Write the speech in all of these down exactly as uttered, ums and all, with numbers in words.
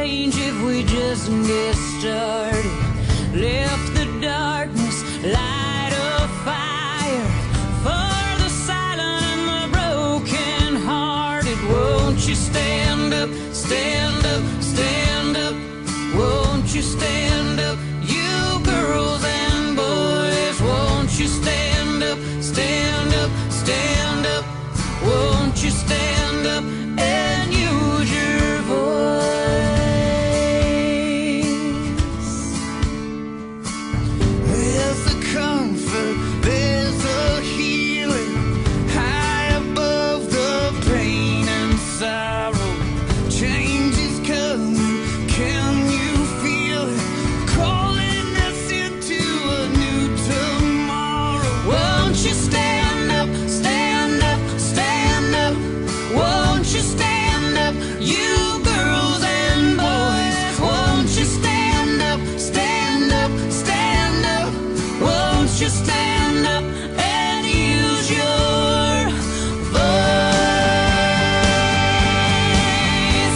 change if we just get started. Left the darkness, light a fire for the silent and the broken hearted. Won't you stand up, stand up, stand up? Won't you stand up, you girls and boys? Won't you stand up, stand up, stand up? Won't you stand up and use your voice? There's a comfort, there's a healing high above the pain and sorrow. Change is coming, can you feel it? Calling us into a new tomorrow. Won't you stand up, stand up, stand up? Won't you stand up, you girls and boys? Won't you stand up, stand up, stand up? Won't you stand up and use your voice?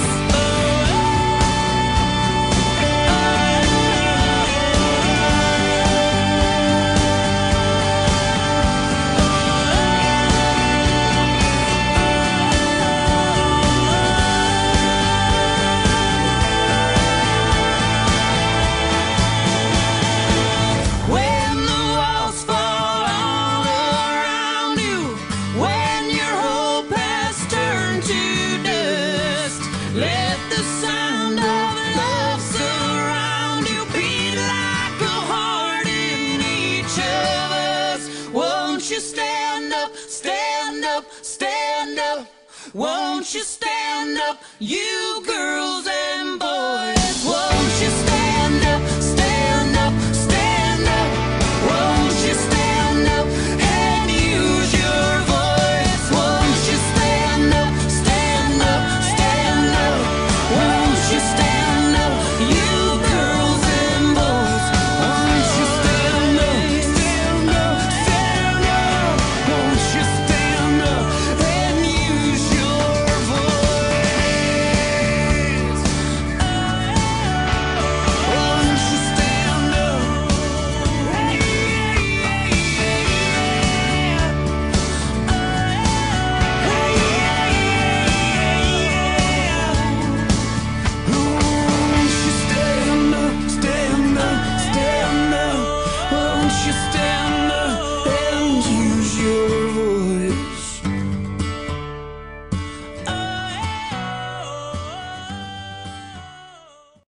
When the walls fall all around you, when your hope has turned to dust, let the sound of love surround you, beat like a heart in each of us. Won't you stand up, stand up, stand up? Won't you stand up, you girls and boys? Won't you stand up, stand up, stand up? Won't you stand up and use your voice? Won't you stand up, stand up, stand up? Won't you stand up, you girls and boys? Won't you stand up, stand up, stand up? Won't you stand up and use your voice? Won't you stand up? Won't you stand up, stand up, stand up? Won't you stand up and use your